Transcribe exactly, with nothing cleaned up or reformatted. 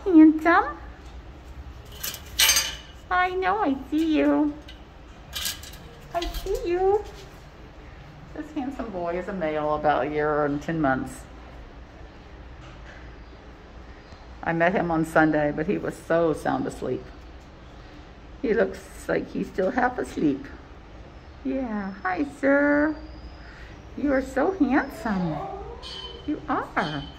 handsome. I know, I see you. I see you. This handsome boy is a male, about a year and ten months. I met him on Sunday, but he was so sound asleep. He looks like he's still half asleep. Yeah, hi sir. You are so handsome. You are.